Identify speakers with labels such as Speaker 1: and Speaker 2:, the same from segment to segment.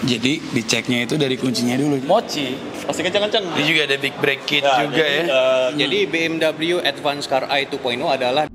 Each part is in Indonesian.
Speaker 1: Jadi diceknya itu dari kuncinya dulu.
Speaker 2: Mochi, pasti kencang-kencang.
Speaker 1: Ini juga ada big brake kit
Speaker 2: Ya,
Speaker 1: juga
Speaker 2: jadi,
Speaker 1: ya.
Speaker 2: Jadi BMW Advanced Car Eye 2.0 adalah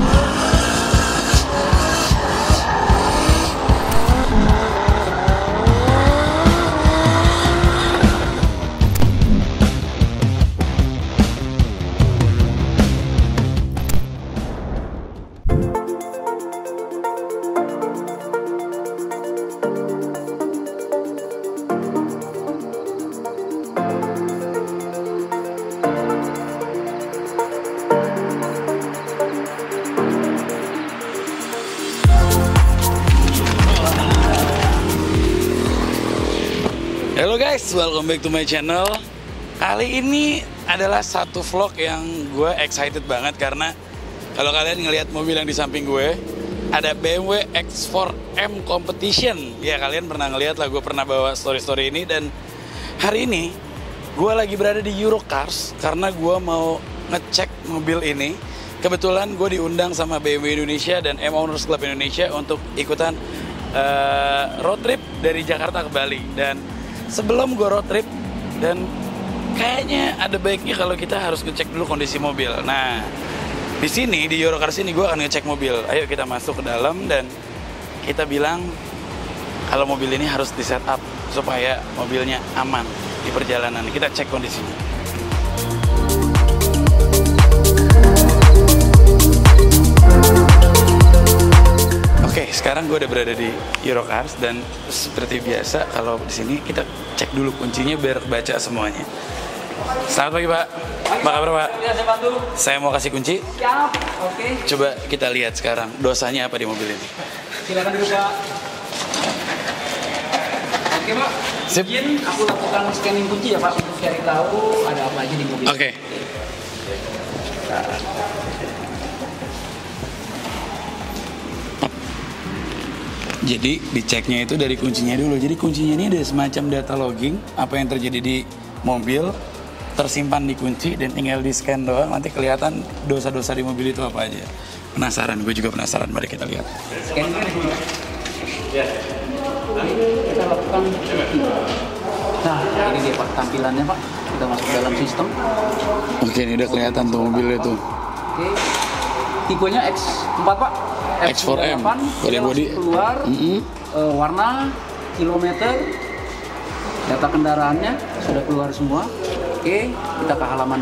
Speaker 1: Halo guys, welcome back to my channel. Kali ini adalah satu vlog yang gue excited banget karena kalau kalian ngelihat mobil yang di samping gue, ada BMW X4M Competition. Ya kalian pernah ngelihat lah, gue pernah bawa story-story ini. Dan hari ini gue lagi berada di Eurocars karena gue mau ngecek mobil ini. Kebetulan gue diundang sama BMW Indonesia dan M Owners Club Indonesia untuk ikutan road trip dari Jakarta ke Bali. Dan sebelum gue road trip, dan kayaknya ada baiknya kalau kita harus ngecek dulu kondisi mobil. Nah, di sini di Eurocars ini gue akan ngecek mobil. Ayo kita masuk ke dalam dan kita bilang kalau mobil ini harus di setup supaya mobilnya aman di perjalanan. Kita cek kondisinya. Oke, sekarang gue udah berada di Eurocars dan seperti biasa kalau di sini kita cek dulu kuncinya biar baca semuanya. Selamat pagi Pak. Apa kabar Pak?
Speaker 3: Saya bantu.
Speaker 1: Saya mau kasih kunci.
Speaker 3: Siap. Oke.
Speaker 1: Coba kita lihat sekarang dosanya apa di mobil ini.
Speaker 3: Silakan dulu Pak. Oke Pak.
Speaker 1: Sip.
Speaker 3: Izin aku lakukan scanning kunci ya Pak untuk cari tahu ada apa aja di mobil.
Speaker 1: Oke. Jadi diceknya itu dari kuncinya dulu. Jadi kuncinya ini ada semacam data logging apa yang terjadi di mobil tersimpan di kunci dan tinggal di scan doang. Nanti kelihatan dosa-dosa di mobil itu apa aja. Penasaran, gue juga penasaran. Mari kita lihat.
Speaker 3: Scanning di sini. Ya. Kita lakukan kunci. Nah, ini dia Pak tampilannya Pak. Kita masuk dalam sistem.
Speaker 1: Oke, ini udah kelihatan tuh mobil itu.
Speaker 3: Oke. Tipenya X4 Pak.
Speaker 1: X4M.
Speaker 3: Dia
Speaker 1: Body.
Speaker 3: keluar. Warna, kilometer, data kendaraannya sudah keluar semua. Oke, kita ke halaman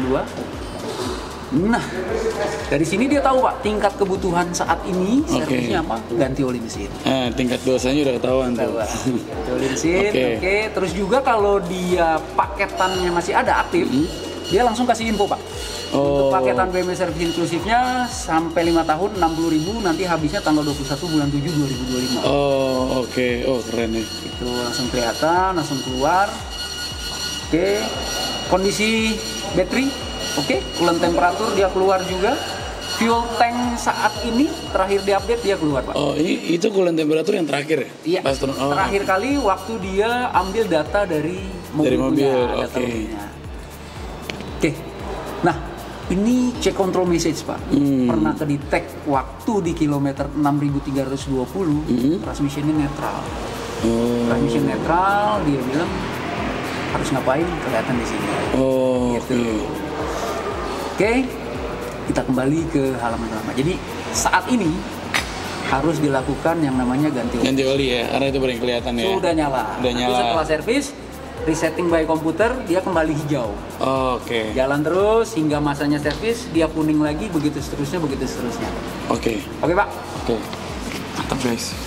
Speaker 3: 2. Nah, dari sini dia tahu Pak tingkat kebutuhan saat ini servisnya apa? Ganti oli mesin.
Speaker 1: Tingkat dosanya udah ketahuan tuh.
Speaker 3: Ganti oli mesin.
Speaker 1: Oke.
Speaker 3: Oke, terus juga kalau dia paketannya masih ada aktif, dia langsung kasih info Pak. Untuk paketan BMW Service inklusifnya sampai 5 tahun 60.000, nanti habisnya tanggal 21 bulan 7 2025.
Speaker 1: Oh, oke. Oh, keren nih.
Speaker 3: Itu langsung kelihatan, langsung keluar. Oke. Kondisi baterai, oke. Coolant temperatur dia keluar juga. Fuel tank saat ini terakhir diupdate dia keluar Pak.
Speaker 1: Oh, itu coolant temperatur yang terakhir ya?
Speaker 3: Iya.
Speaker 1: Pas turun. Oh.
Speaker 3: Terakhir kali waktu dia ambil data dari mobil.
Speaker 1: Dari mobil,
Speaker 3: punya, data
Speaker 1: oke.
Speaker 3: mobilnya. Oke. Nah, ini check control message Pak. Pernah ke detect waktu di kilometer 6.320, transmisinya netral. Transmisi netral, dia bilang harus ngapain, kelihatan di sini.
Speaker 1: Oh,
Speaker 3: Gitu. Oke, kita kembali ke halaman pertama. Jadi saat ini harus dilakukan yang namanya ganti oli.
Speaker 1: ganti oli ya, karena itu paling kelihatan ya.
Speaker 3: Sudah nyala.
Speaker 1: Udah
Speaker 3: Nanti
Speaker 1: nyala.
Speaker 3: setelah servis, resetting by komputer, dia kembali hijau.
Speaker 1: Oh, oke.
Speaker 3: Jalan terus hingga masanya servis, dia kuning lagi, begitu seterusnya, begitu seterusnya.
Speaker 1: Oke.
Speaker 3: Oke Pak.
Speaker 1: Oke. Mantap guys.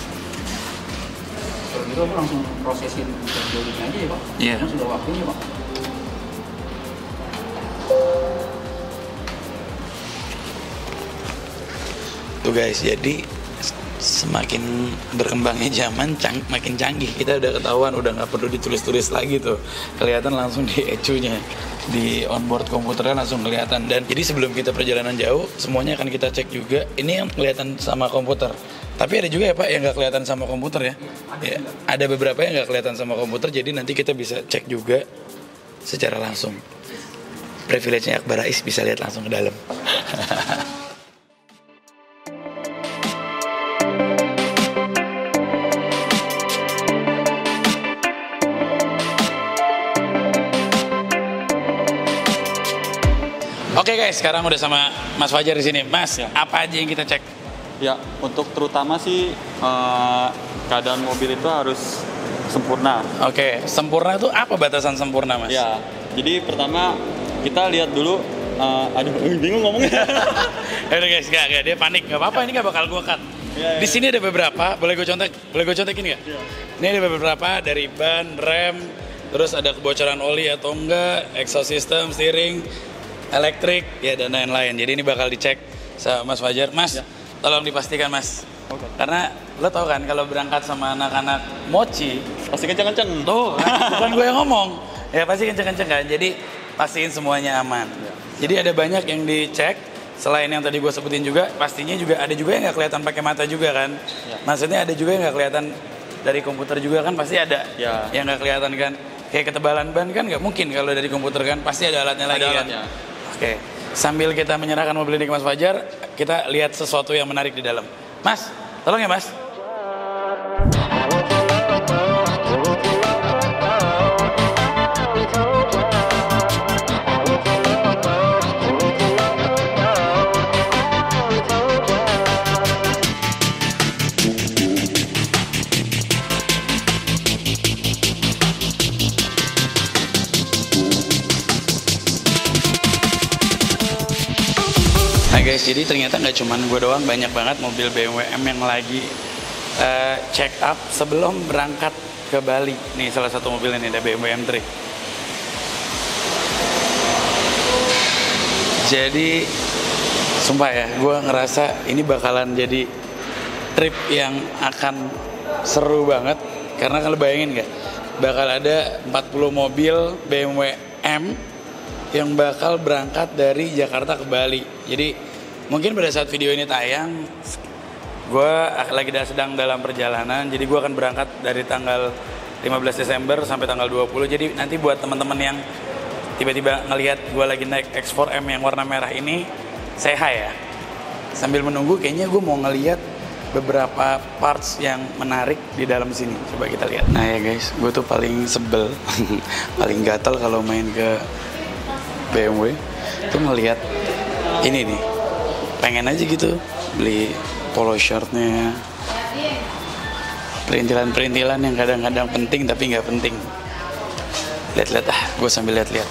Speaker 3: Kalau gitu aku langsung prosesin jolingnya aja ya Pak.
Speaker 1: Iya.
Speaker 3: Karena sudah waktunya Pak.
Speaker 1: Tuh guys, jadi semakin berkembangnya zaman makin canggih. Kita udah ketahuan, udah nggak perlu ditulis-tulis lagi tuh. Kelihatan langsung di ECU-nya. Di onboard komputernya langsung kelihatan. Dan jadi sebelum kita perjalanan jauh, semuanya akan kita cek juga. Ini yang kelihatan sama komputer. Tapi ada juga ya Pak yang nggak kelihatan sama komputer ya. Ya, ada beberapa yang nggak kelihatan sama komputer, jadi nanti kita bisa cek juga secara langsung. Privilege-nya Akbar Rais bisa lihat langsung ke dalam. Oke guys, sekarang udah sama Mas Fajar di sini. Mas,
Speaker 4: Ya.
Speaker 1: apa aja yang kita cek?
Speaker 4: Ya, untuk terutama sih keadaan mobil itu harus sempurna.
Speaker 1: Oke, sempurna tuh apa batasan sempurna, Mas?
Speaker 4: Ya, jadi pertama kita lihat dulu. Aduh, bingung ngomongnya.
Speaker 1: Udah guys, gak, dia panik. Gak apa-apa, ini gak bakal gue cut.
Speaker 4: Ya, ya.
Speaker 1: Di sini ada beberapa, boleh gue contekin nggak?
Speaker 4: Ya.
Speaker 1: Ini ada beberapa dari ban, rem, terus ada kebocoran oli atau enggak, exhaust system, steering, elektrik, ya dan lain-lain. Jadi ini bakal dicek sama Mas Fajar. Mas,
Speaker 4: Ya.
Speaker 1: tolong dipastikan Mas.
Speaker 4: Oke.
Speaker 1: Karena lo tau kan kalau berangkat sama anak-anak mochi,
Speaker 4: Pasti kenceng-kenceng.
Speaker 1: tuh bukan gue yang ngomong, ya pasti kenceng-kenceng kan. Jadi pastiin semuanya aman.
Speaker 4: Ya.
Speaker 1: Jadi ada banyak yang dicek. Selain yang tadi gue sebutin juga, pastinya juga ada juga yang nggak kelihatan pakai mata juga kan.
Speaker 4: Ya.
Speaker 1: Maksudnya ada juga yang nggak kelihatan dari komputer juga kan, pasti ada
Speaker 4: Ya.
Speaker 1: yang nggak kelihatan kan. Kayak ketebalan ban kan nggak mungkin kalau dari komputer kan, pasti ada alatnya lagi
Speaker 4: Ada
Speaker 1: kan.
Speaker 4: alatnya.
Speaker 1: Oke, sambil kita menyerahkan mobil ini ke Mas Fajar, kita lihat sesuatu yang menarik di dalam. Mas, tolong ya Mas. Nah guys, jadi ternyata nggak cuman gue doang, banyak banget mobil BMW M yang lagi check up sebelum berangkat ke Bali. Nih salah satu mobil ini ada BMW M3. Jadi sumpah ya, gue ngerasa ini bakalan jadi trip yang akan seru banget. Karena kalau bayangin nggak, bakal ada 40 mobil BMW M yang bakal berangkat dari Jakarta ke Bali. Jadi mungkin pada saat video ini tayang, gue lagi sedang dalam perjalanan. Jadi gue akan berangkat dari tanggal 15 Desember sampai tanggal 20. Jadi nanti buat teman-teman yang tiba-tiba ngelihat gue lagi naik X4M yang warna merah ini, say hi ya. Sambil menunggu, kayaknya gue mau ngelihat beberapa parts yang menarik di dalam sini. Coba kita lihat. Nah ya guys, gue tuh paling sebel, paling gatel kalau main ke BMW tuh ngelihat ini nih, pengen aja gitu beli polo shirtnya, perintilan-perintilan yang kadang-kadang penting tapi nggak penting. Lihat-lihat gue sambil lihat-lihat.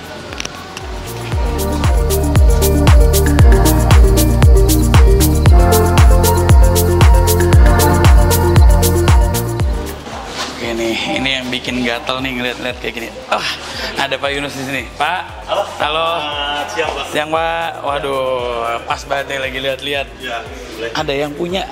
Speaker 1: Ini yang bikin gatel nih ngeliat-liat kayak gini. Ada Pak Yunus di sini. Pak. Halo.
Speaker 4: Siang, Pak.
Speaker 1: Siang Pak. Waduh, pas banget nih lagi lihat-lihat.
Speaker 4: Ya, boleh.
Speaker 1: Ada yang punya.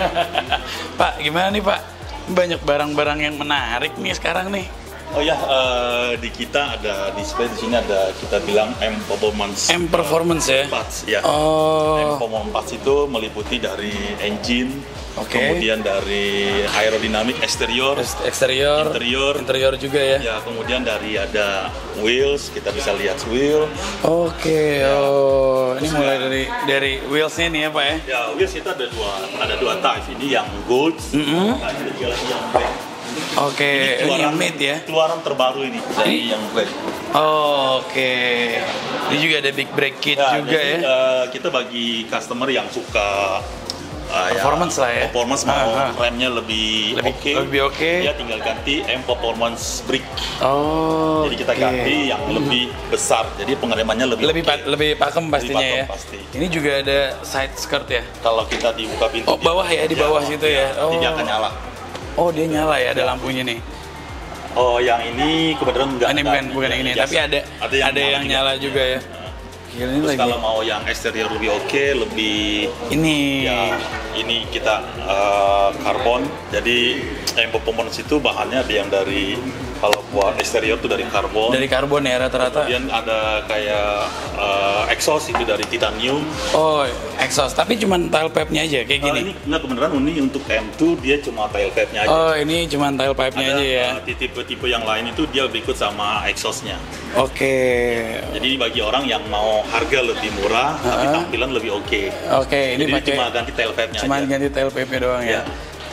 Speaker 1: Pak, gimana nih Pak? Banyak barang-barang yang menarik nih sekarang nih.
Speaker 5: Oh ya, di kita ada display di sini ada kita bilang M Performance.
Speaker 1: M Performance ya.
Speaker 5: Parts ya. M
Speaker 1: Oh.
Speaker 5: Performance Parts itu meliputi dari engine,
Speaker 1: Oke.
Speaker 5: kemudian dari aerodinamik eksterior,
Speaker 1: Eksterior.
Speaker 5: Interior.
Speaker 1: Interior juga ya.
Speaker 5: ya kemudian dari ada wheels, kita bisa lihat wheel.
Speaker 1: Oke. Oh, ini mulai dari wheelsnya nih ya Pak ya.
Speaker 5: Ya wheels itu ada dua type. Ini yang gold, nah, ini juga lagi yang black.
Speaker 1: Oke, ini yang made ya.
Speaker 5: Keluaran terbaru ini dari yang black.
Speaker 1: Oh, oke. Ini juga ada big brake kit
Speaker 5: Ya,
Speaker 1: juga
Speaker 5: jadi,
Speaker 1: ya.
Speaker 5: kita bagi customer yang suka
Speaker 1: Performance lah ya.
Speaker 5: Performance mau remnya lebih oke.
Speaker 1: lebih oke.
Speaker 5: Ya tinggal ganti M Performance Brake.
Speaker 1: Oh.
Speaker 5: Jadi kita ganti yang lebih besar. Jadi pengeremannya lebih oke.
Speaker 1: lebih pakem pastinya
Speaker 5: pakem,
Speaker 1: ya.
Speaker 5: pasti.
Speaker 1: Ini juga ada side skirt ya.
Speaker 5: Kalau kita dibuka pintu
Speaker 1: Oh, bawah ya, di bawah situ ya.
Speaker 5: Nanti dia
Speaker 1: Oh.
Speaker 5: akan nyala.
Speaker 1: Oh, dia nyala ya, ada lampunya nih.
Speaker 5: Oh, yang ini kebetulan enggak.
Speaker 1: Ini bukan yang ini,
Speaker 5: biasa.
Speaker 1: tapi ada yang nyala juga ya. Gila, ini
Speaker 5: Terus
Speaker 1: lagi.
Speaker 5: kalau mau yang eksterior lebih oke, lebih
Speaker 1: Ini.
Speaker 5: ya ini kita karbon. Jadi M Performance itu bahannya ada yang dari, kalau buat eksterior itu dari karbon.
Speaker 1: Dari karbon ya rata-rata.
Speaker 5: Kemudian ada kayak exhaust itu dari titanium.
Speaker 1: Oh, exhaust. Tapi cuman tailpipe-nya aja kayak gini.
Speaker 5: Ini enggak kebenaran ini untuk M2 dia cuma tailpipe-nya aja.
Speaker 1: Oh, ini cuman tailpipe-nya
Speaker 5: Ada
Speaker 1: aja ya.
Speaker 5: tipe-tipe yang lain itu dia berikut sama exhaust-nya.
Speaker 1: Oke.
Speaker 5: Jadi bagi orang yang mau harga lebih murah tapi tampilan lebih oke.
Speaker 1: Oke, ini
Speaker 5: Jadi
Speaker 1: pakai
Speaker 5: cuma ganti tailpipe-nya
Speaker 1: cuman
Speaker 5: aja.
Speaker 1: ganti tailpipe-nya doang ya.
Speaker 5: Iya.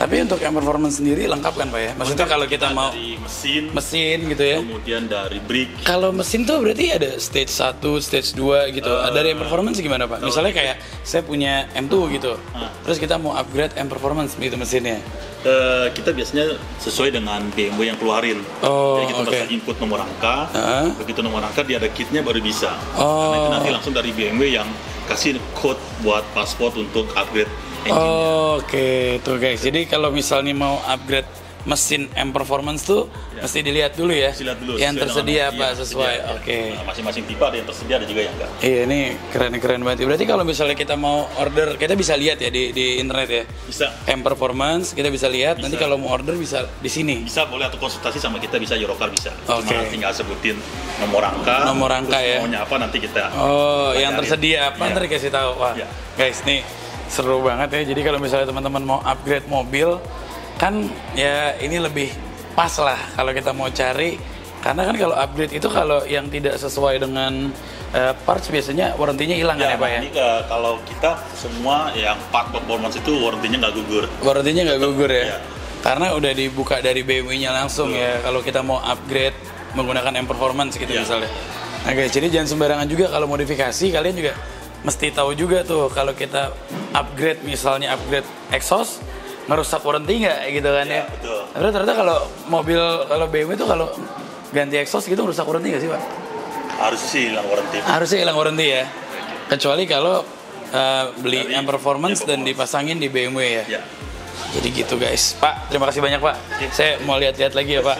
Speaker 1: Tapi untuk yang performance sendiri lengkap kan Pak ya? Maksudnya kalau kita mau
Speaker 5: dari
Speaker 1: mesin gitu ya.
Speaker 5: kemudian dari brick.
Speaker 1: Kalau mesin tuh berarti ada stage 1, stage 2 gitu. Dari yang performance gimana Pak? Misalnya kayak saya punya M2 gitu. Terus kita mau upgrade M performance gitu mesinnya.
Speaker 5: Kita biasanya sesuai dengan BMW yang keluarin. Jadi kita bisa input nomor rangka. Begitu nomor rangka dia ada kitnya baru bisa. Karena itu nanti langsung dari BMW yang kasih code buat pasport untuk upgrade engine-nya.
Speaker 1: Oke, tuh guys. Jadi kalau misalnya mau upgrade mesin M Performance tuh mesti dilihat dulu ya.
Speaker 5: Lihat dulu,
Speaker 1: yang tersedia
Speaker 5: dengan,
Speaker 1: apa sesuai. Oke.
Speaker 5: Nah, masing-masing tipe ada yang tersedia, ada juga yang enggak.
Speaker 1: Iya, ini keren banget. Berarti kalau misalnya kita mau order, kita bisa lihat ya di internet ya.
Speaker 5: Bisa.
Speaker 1: M Performance kita bisa lihat. Nanti kalau mau order bisa di sini.
Speaker 5: Bisa, boleh, atau konsultasi sama kita, bisa Eurocard bisa.
Speaker 1: Oke.
Speaker 5: Cuma tinggal sebutin nomor rangka.
Speaker 1: Nomor rangka ya.
Speaker 5: Maunya apa nanti kita.
Speaker 1: Yang tersedia apa ntar dikasih tahu. Wah, guys, nih seru banget ya. Jadi kalau misalnya teman-teman mau upgrade mobil, kan ya ini lebih pas lah kalau kita mau cari, karena kan kalau upgrade itu kalau yang tidak sesuai dengan parts biasanya warrantinya hilang kan ya Pak ya?
Speaker 5: Ini kalau kita semua yang part performance itu warrantinya nggak gugur.
Speaker 1: Warrantinya nggak gugur ya? Karena udah dibuka dari BMW-nya langsung ya kalau kita mau upgrade menggunakan M Performance gitu misalnya. Nah guys, jadi jangan sembarangan juga kalau modifikasi, kalian juga mesti tahu juga tuh kalau kita upgrade, misalnya upgrade exhaust, ngerusak warranty nggak gitu kan ya?
Speaker 5: Betul.
Speaker 1: Tapi ternyata kalau mobil, kalau BMW itu kalau ganti exhaust gitu ngerusak warranty nggak sih Pak?
Speaker 5: Harusnya sih hilang warranty.
Speaker 1: Harusnya hilang warranty ya. Kecuali kalau beli M Performance dan dipasangin di BMW ya. Jadi gitu guys. Pak, terima kasih banyak Pak. Saya mau lihat-lihat lagi ya Pak.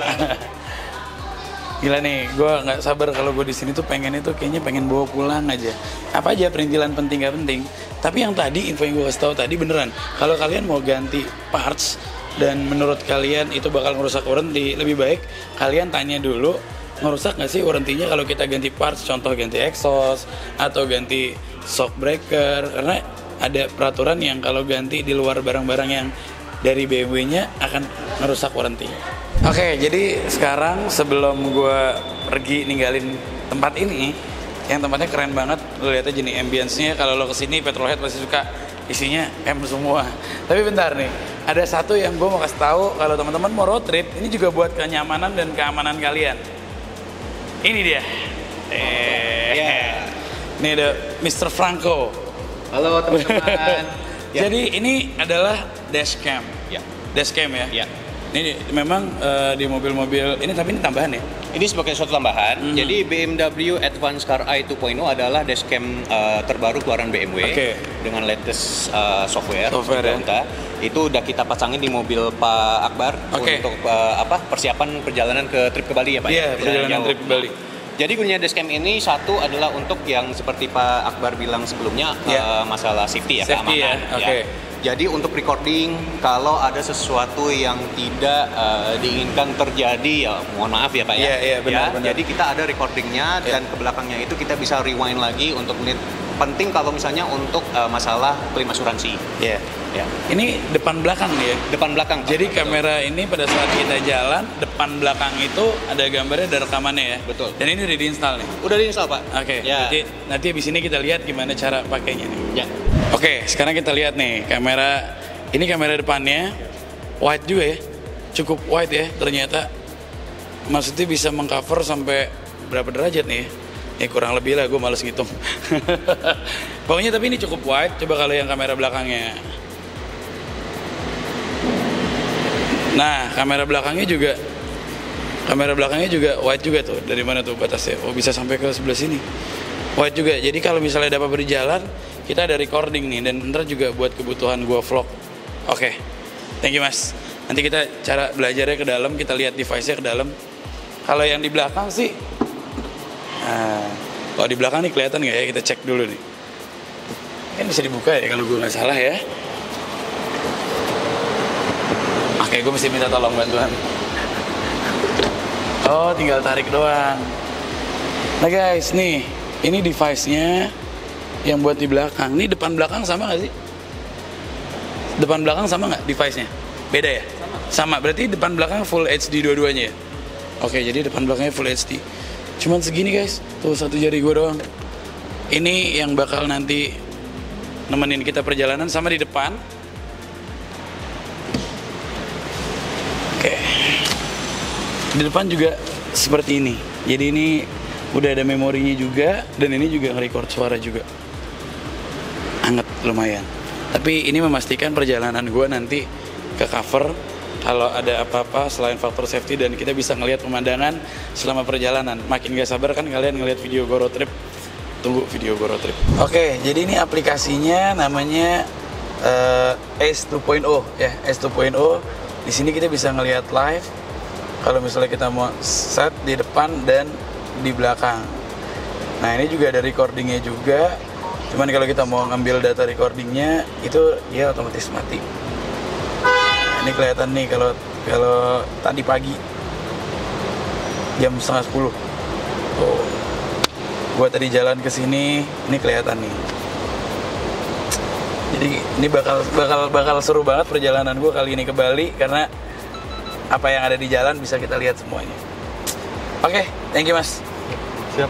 Speaker 1: Gila nih, gue nggak sabar kalau gue di sini tuh pengen bawa pulang aja. Apa aja perintilan penting gak penting. Tapi yang tadi info yang gue kasih tahu tadi beneran. Kalau kalian mau ganti parts dan menurut kalian itu bakal ngerusak warranty, lebih baik kalian tanya dulu ngerusak nggak sih warrantinya kalau kita ganti parts, contoh ganti exhaust atau ganti shock breaker, karena ada peraturan yang kalau ganti di luar barang-barang yang dari BMW-nya akan ngerusak warranty. Oke, jadi sekarang sebelum gue pergi ninggalin tempat ini, yang tempatnya keren banget, lo lihat aja nih ambience-nya. Kalau lo kesini petrolhead pasti suka, isinya M semua. Tapi bentar nih, ada satu yang gue mau kasih tahu kalau teman-teman mau road trip, ini juga buat kenyamanan dan keamanan kalian. Ini dia. Ini ada Mr. Franco.
Speaker 2: Halo teman-teman.
Speaker 1: Jadi ini adalah dashcam. Dashcam ya. Ini memang di mobil-mobil ini, tapi ini tambahan ya?
Speaker 2: Ini sebagai suatu tambahan. Jadi BMW Advanced Car Eye 2.0 adalah dashcam terbaru keluaran BMW dengan latest software
Speaker 1: ya.
Speaker 2: Itu udah kita pasangin di mobil Pak Akbar untuk persiapan perjalanan ke trip ke Bali ya Pak?
Speaker 1: Iya, perjalanan trip ke Bali.
Speaker 2: Jadi gunanya dashcam ini satu adalah untuk yang seperti Pak Akbar bilang sebelumnya masalah safety ya, keamanan. Jadi untuk recording kalau ada sesuatu yang tidak diinginkan terjadi, ya mohon maaf ya Pak ya.
Speaker 1: Iya, benar.
Speaker 2: Jadi kita ada recordingnya dan ke belakangnya itu kita bisa rewind lagi untuk menit. Penting kalau misalnya untuk masalah klaim asuransi.
Speaker 1: Iya. Ini depan belakang nih ya? Depan belakang. Jadi kamera ini pada saat kita jalan, depan belakang itu ada gambarnya, ada rekamannya ya?
Speaker 2: Betul.
Speaker 1: Dan ini udah diinstal nih?
Speaker 2: Udah diinstal Pak.
Speaker 1: Oke, nanti abis ini kita lihat gimana cara pakainya nih.
Speaker 2: Ya.
Speaker 1: Oke, sekarang kita lihat nih kamera. Ini kamera depannya wide juga ya, cukup wide ya ternyata. Maksudnya bisa mengcover sampai berapa derajat nih? Ya kurang lebih lah, gue males ngitung. Pokoknya tapi ini cukup wide. Coba kalau yang kamera belakangnya. Nah, kamera belakangnya juga wide juga tuh. Dari mana tuh batasnya? Oh, bisa sampai ke sebelah sini. Wide juga. Jadi kalau misalnya dapat berjalan, kita ada recording nih, dan ntar juga buat kebutuhan gua vlog. Oke. Thank you Mas. Nanti kita cara belajarnya ke dalam, kita lihat device-nya ke dalam. Kalau yang di belakang sih, kalau di belakang nih kelihatan nggak ya? Kita cek dulu nih. Kan bisa dibuka ya kalau gua nggak salah ya. Oke, gue mesti minta tolong bantuan. Oh, tinggal tarik doang. Nah guys, nih, ini device-nya yang buat di belakang. Ini depan belakang sama nggak sih? Depan belakang sama nggak device-nya? Beda ya? Sama. Berarti depan belakang full HD dua-duanya ya? Oke, jadi depan belakangnya full HD. Cuman segini guys, tuh satu jari gue doang. Ini yang bakal nanti nemenin kita perjalanan, sama di depan. Oke. Di depan juga seperti ini. Jadi ini udah ada memorinya juga, dan ini juga nge-record suara juga. Anget lumayan. Tapi ini memastikan perjalanan gue nanti ke cover kalau ada apa-apa selain faktor safety, dan kita bisa ngelihat pemandangan selama perjalanan. Makin gak sabar kan kalian ngelihat video gue road trip. Tunggu video gue road trip. Oke, jadi ini aplikasinya namanya Ace 2.0 ya, Ace 2.0. Di sini kita bisa ngelihat live kalau misalnya kita mau set di depan dan di belakang. Nah, ini juga ada recordingnya juga. Cuman kalau kita mau ngambil data recordingnya itu dia otomatis mati. Nah, ini kelihatan nih kalau tadi pagi jam 9:30. Oh. Gua tadi jalan ke sini, ini kelihatan nih. Jadi ini bakal seru banget perjalanan gue kali ini ke Bali, karena apa yang ada di jalan bisa kita lihat semuanya. Oke, thank you Mas.
Speaker 4: Siap.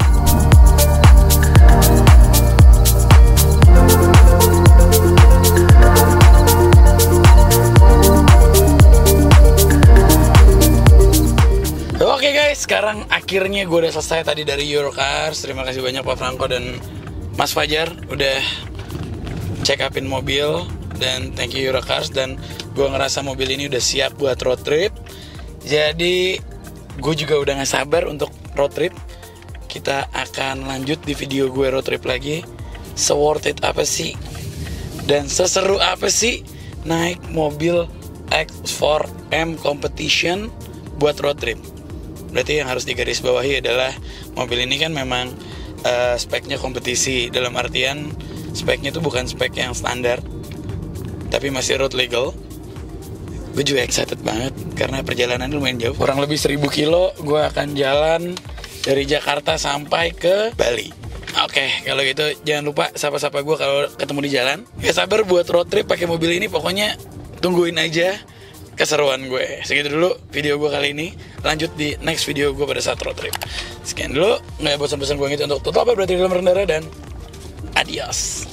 Speaker 1: Oke guys, sekarang akhirnya gue udah selesai tadi dari Eurocars. Terima kasih banyak Pak Franco dan Mas Fajar udah check upin mobil, dan thank you Eurocars. Dan gue ngerasa mobil ini udah siap buat road trip. Jadi gue juga udah gak sabar untuk road trip. Kita akan lanjut di video gue road trip lagi. Se-worth it apa sih dan seseru apa sih naik mobil X4M Competition buat road trip. Berarti yang harus digarisbawahi adalah mobil ini kan memang speknya kompetisi. Dalam artian speknya tuh bukan spek yang standar, tapi masih road legal. Gue juga excited banget karena perjalanan lumayan jauh. Kurang lebih 1000 kilo gue akan jalan dari Jakarta sampai ke Bali. Oke, kalau gitu jangan lupa sapa-sapa gue kalau ketemu di jalan. Gak sabar buat road trip pakai mobil ini. Pokoknya tungguin aja keseruan gue. Segitu dulu video gue kali ini. Lanjut di next video gue pada saat road trip. Sekian dulu. Nggak bosan-bosan gue gitu untuk tutup apa berarti dalam rendah dan adios.